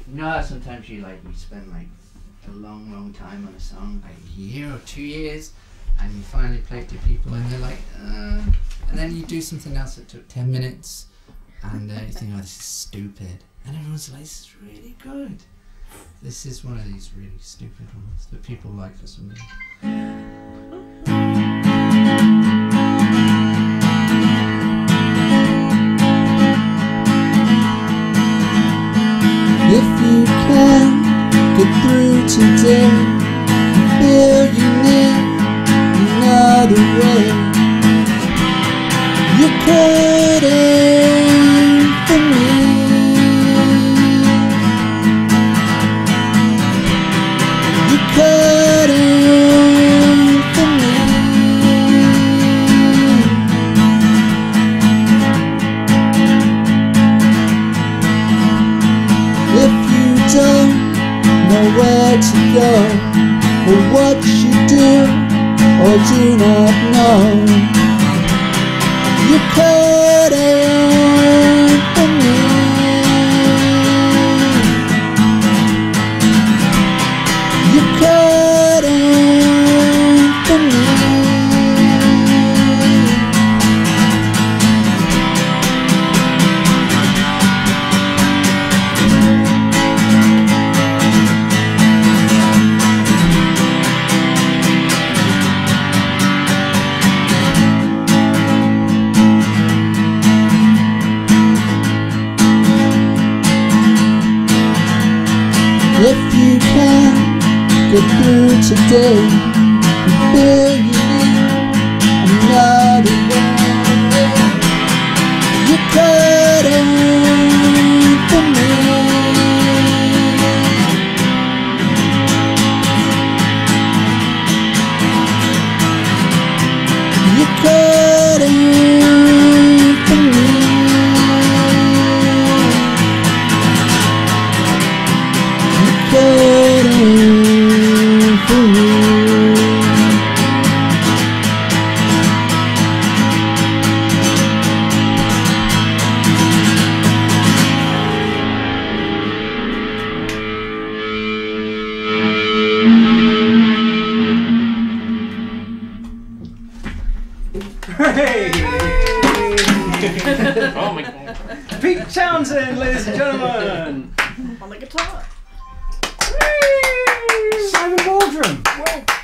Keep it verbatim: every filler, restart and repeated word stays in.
You know how sometimes you like you spend like a long, long time on a song, like a year or two years, and you finally play it to people, and they're like, uh, and then you do something else that took ten minutes, and uh, you think, oh, this is stupid, and everyone's like, this is really good. This is one of these really stupid ones that people like for some reason. If you can get through today, feel you need another way. You could aim for me. You could aim for me. If you don't know where to go, or what you do or do not know, you could aim for me. You could aim for me. If you can get through today, you feel you need another way. You could aim for me. You could aim for me. Could aim for me. Hey! Oh my God! Pete Townsend, ladies and gentlemen, On the guitar. Simon Waldram. Well